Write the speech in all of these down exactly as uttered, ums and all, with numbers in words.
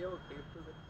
भैया वो टेप तो दे।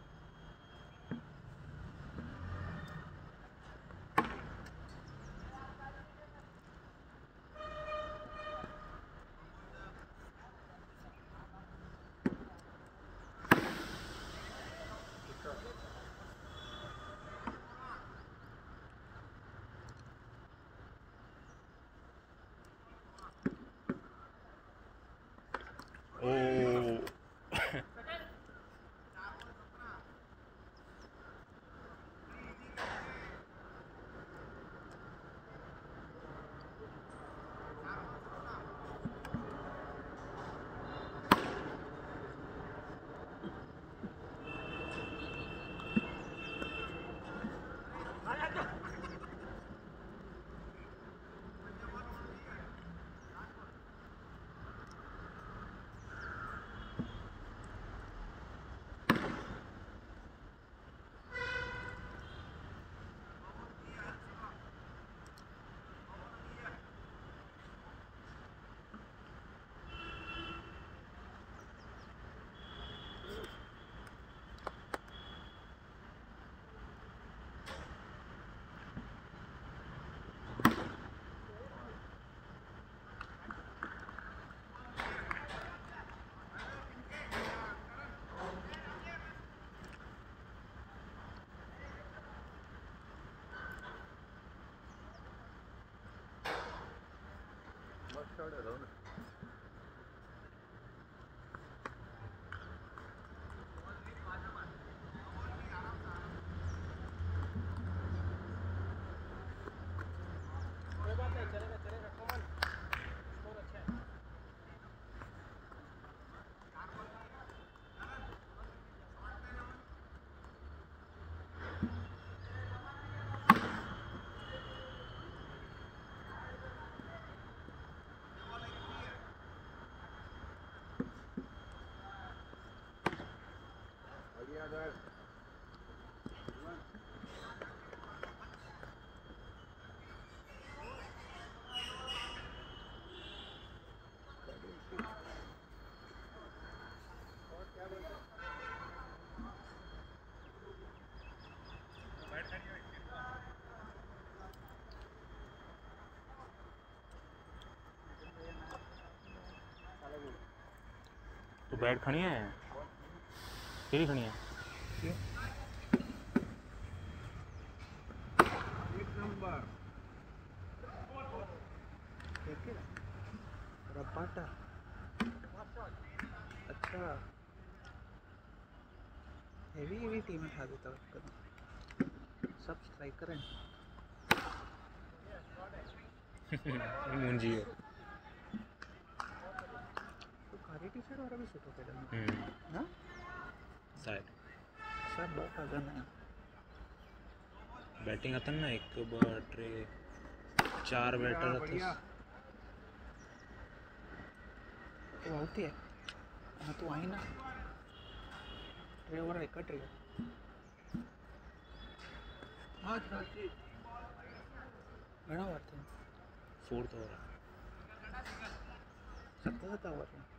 शॉट है ना। तो बैट खड़ी है केड़ी खड़ी है एक नंबर रपाटा। अच्छा हेवी हेवी टीम उठा देता उसका सब स्ट्राइकर हैं। मुंजी है तो काली टी शर्ट वाला भी सूट होता है हम्म ना शायद सब बहुत आगन है। बैटिंग आता ना एक बार ट्रे चार बैटर था तो आती है हाँ तो आई ना ट्रे ओवर एक ट्रे हाँ घना ओवर थे फोर्थ ओवर सत्ता सत्ता ओवर है।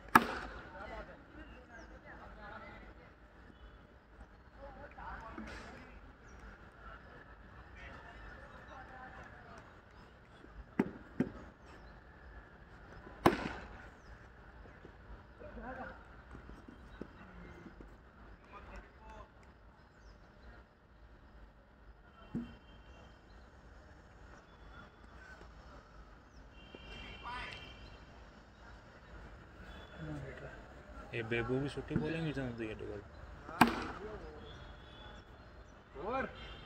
ये बेबू भी छुट्टी बोलेंगे चाहते हैं डबल और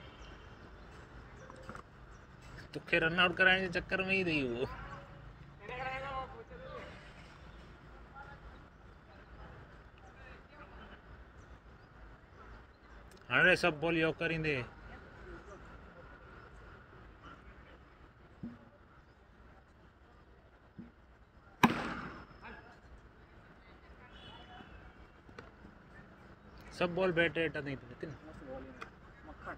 तो फिर रन आउट कराने के चक्कर में ही रही वो अरे सब बॉल योग करेंगे सब बॉल बैट रेट नहीं थे मक्खन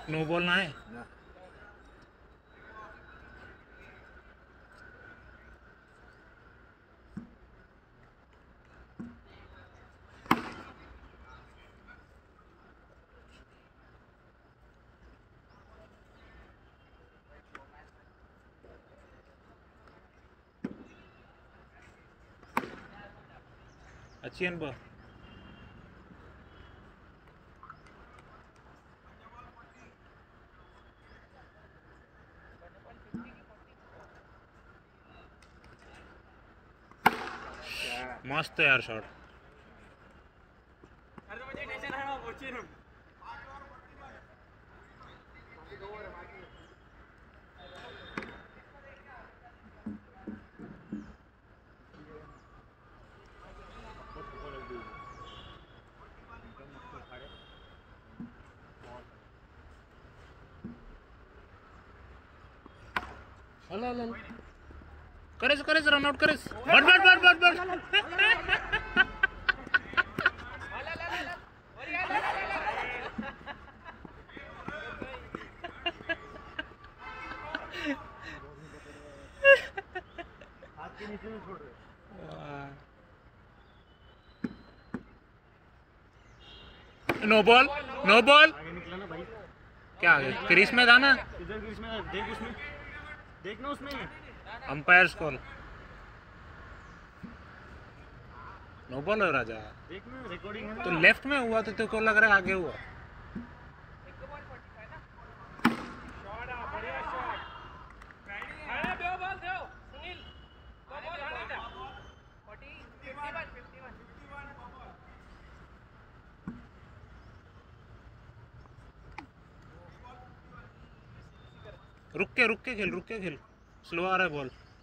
नो बॉल ना है। ना अच्छी अनुभव। मस्त है यार शॉट। हला हला करेस करेस रन आउट करेस। But but but but but हाथ के नीचे में छोड़ रहे। No ball no ball. आगे निकला ना भाई। क्या आगे क्रीज में था ना। इधर क्रीज में देख उसमें देख ना उसमें अंपायर कॉल नो बॉल है राजा। देख ना रिकॉर्डिंग है। तो लेफ्ट में हुआ तो तेरे को लग रहा है आगे हुआ। रुक के रुक के खेल रुक के खेल स्लो आ रहा है बॉल।